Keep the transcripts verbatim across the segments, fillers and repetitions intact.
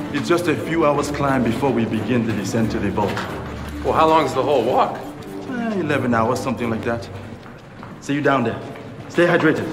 It's just a few hours climb before we begin the descent to the vault. Well, how long is the whole walk? Eh, eleven hours, something like that. See you down there. Stay hydrated.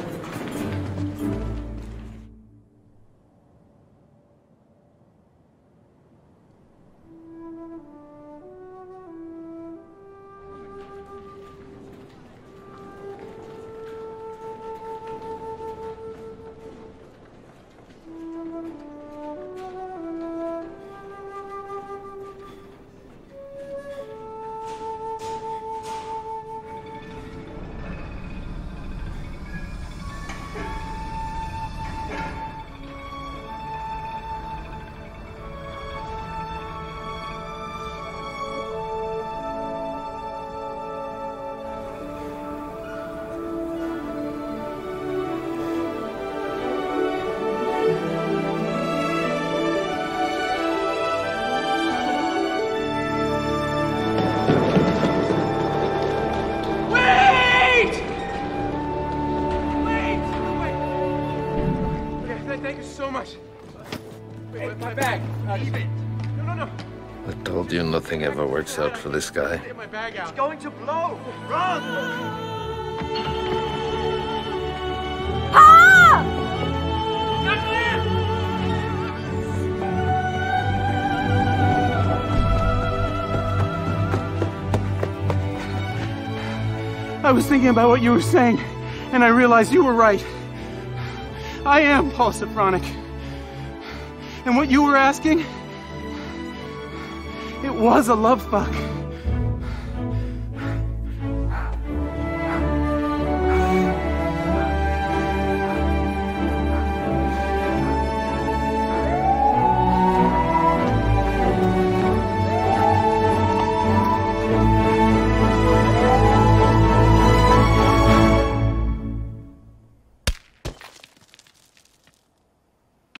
Thank you so much. Wait, wait, my bag. Uh, leave it. No, no, no. I told you nothing ever works out for this guy. Get my bag out. It's going to blow. Run! Ah! I was thinking about what you were saying, and I realized you were right. I am Paul Sophronic. And what you were asking, it was a love fuck.